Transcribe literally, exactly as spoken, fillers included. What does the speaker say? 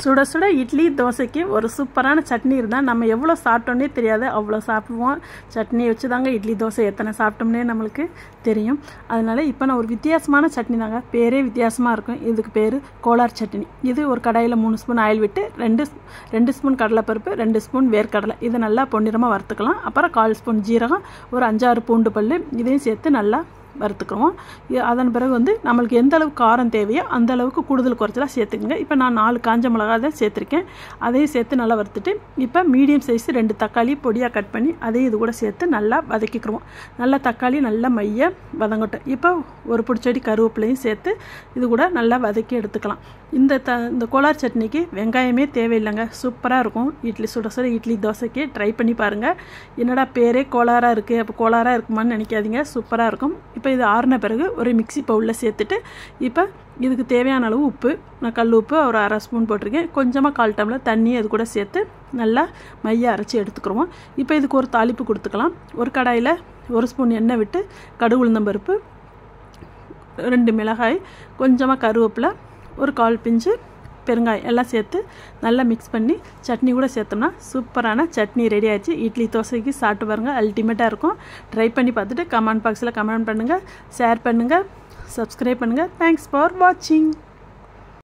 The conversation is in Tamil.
சுட சுட இட்லி தோசைக்கு ஒரு சூப்பரான சட்னி இருந்தால் நம்ம எவ்வளோ சாப்பிட்டோன்னே தெரியாது, அவ்வளோ சாப்பிடுவோம். சட்னி வச்சு தாங்க இட்லி தோசை எத்தனை சாப்பிட்டோம்னே நம்மளுக்கு தெரியும். அதனால் இப்போ நான் ஒரு வித்தியாசமான சட்னி தாங்க, பேரே வித்தியாசமாக இருக்கும். இதுக்கு பேர் கோலார் சட்னி. இது ஒரு கடாயில் மூணு ஸ்பூன் ஆயில் விட்டு ரெண்டு ரெண்டு ஸ்பூன் கடலைப்பருப்பு, ரெண்டு ஸ்பூன் வேர்க்கடலை இதை நல்லா பொன்னிறமாக வறுத்துக்கலாம். அப்புறம் கால் ஸ்பூன் ஜீரகம், ஒரு அஞ்சாறு பூண்டு பல் இதையும் சேர்த்து நல்லா வறுத்துக்குவோம். அதன் பிறகு வந்து நம்மளுக்கு எந்த அளவுக்கு காரம் தேவையோ அந்த அளவுக்கு கூடுதல் குறைச்சலாக சேர்த்துக்குங்க. இப்போ நான் நாலு காஞ்ச மிளகா தான் சேர்த்துருக்கேன். அதையும் சேர்த்து நல்லா வறுத்துட்டு இப்போ மீடியம் சைஸ் ரெண்டு தக்காளி பொடியாக கட் பண்ணி அதையும் இது கூட சேர்த்து நல்லா வதக்கிக்குருவோம். நல்லா தக்காளி நல்லா மைய வதங்கட்டும். இப்போ ஒரு பிடிச்சடி கருவேப்பிலையும் சேர்த்து இது கூட நல்லா வதக்கி எடுத்துக்கலாம். இந்த த இந்த கோலார் சட்னிக்கு வெங்காயமே தேவையில்லைங்க, சூப்பராக இருக்கும். இட்லி சுட சுட இட்லி தோசைக்கு ட்ரை பண்ணி பாருங்கள். என்னடா பேரே கோலாராக இருக்குது, அப்போ கோலாராக இருக்குமான்னு நினைக்காதீங்க, சூப்பராக இருக்கும். இப்போ இது ஆறின பிறகு ஒரு மிக்சி பவுலில் சேர்த்துட்டு இப்போ இதுக்கு தேவையான அளவு உப்பு, நான் கல் உப்பு ஒரு அரை ஸ்பூன் போட்டிருக்கேன். கொஞ்சமாக கால் டம்ளர் தண்ணி அது கூட சேர்த்து நல்லா மைய அரைச்சி எடுத்துக்கிடுவோம். இப்போ இதுக்கு ஒரு தாளிப்பு கொடுத்துக்கலாம். ஒரு கடாயில் ஒரு ஸ்பூன் எண்ணெய் விட்டு கடுகு உளுந்தம்பருப்பு, ரெண்டு மிளகாய், கொஞ்சமாக கருவேப்பிலை, ஒரு கால் பிஞ்சு பெருங்காயம் எல்லாம் சேர்த்து நல்லா மிக்ஸ் பண்ணி சட்னி கூட சேர்த்தோம்னா சூப்பரான சட்னி ரெடி ஆகிடுச்சு. இட்லி தோசைக்கு சாப்பிட்டு பாருங்கள், அல்டிமேட்டாக இருக்கும். ட்ரை பண்ணி பார்த்துட்டு கமெண்ட் பாக்ஸில் கமெண்ட் பண்ணுங்கள், ஷேர் பண்ணுங்கள், சப்ஸ்கிரைப் பண்ணுங்கள். தேங்க்ஸ் ஃபார் வாட்சிங்.